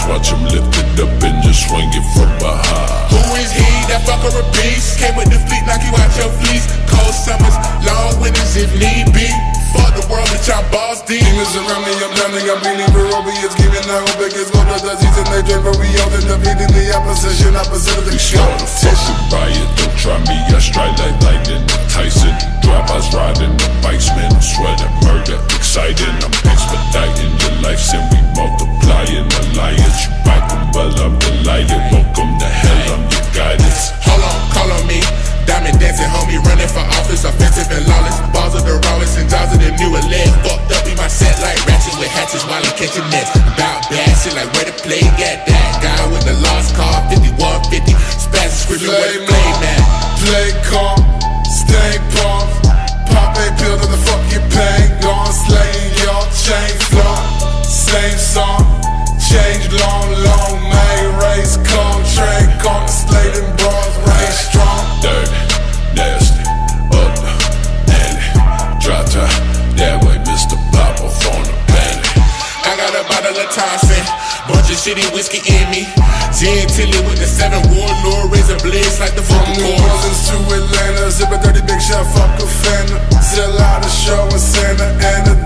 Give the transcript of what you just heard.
watch him lift it up and just swing it from behind. Who is he? That fucker a beast. Came with the fleet, knock you out your fleece. Cold summers, long winters if need be. Fuck the world, bitch, I'm boss deep. Demons around me, I'm drowning, I'm bleeding. Barobians giving out, biggest go to the disease and they drink, but we all in defeating the opposition, opposite of the Start a fucking riot, don't try me, I strike like lightning. Tyson, drive-bys riding the bikes, man, I swear that murder exciting. I'm expediting your life, and we multiplying alliance. You bite them, well, I'm delighted. Welcome to hell, I'm your guidance. Hold on, call on me. Diamond dancing, homie, running for office, offensive and lawless. Balls of the rawest and jaws of the newer lead. Fucked up in my set like ratchets with hatches while I'm catching nets. About bad shit like where the play got that guy with the lost car, 5150. Spaz screaming where the play man. Play calm, stay palm. Pop a pill to the fuck you pain. Gone slaying y'all, chain flow. Same song, change long, made race, contract on the slate and bras, rain strong. Dirty, nasty, ugly, nanny. Drop top, that way Mr. Pop off on the panty. I got a bottle of Thompson, bunch of shitty whiskey in me. Gin Tilly with the 7 warlord, razor blades like the From fucking New chorus. Orleans to Atlanta, zip a dirty big shot, fuck a fan. Sell out a show in Santa Ana.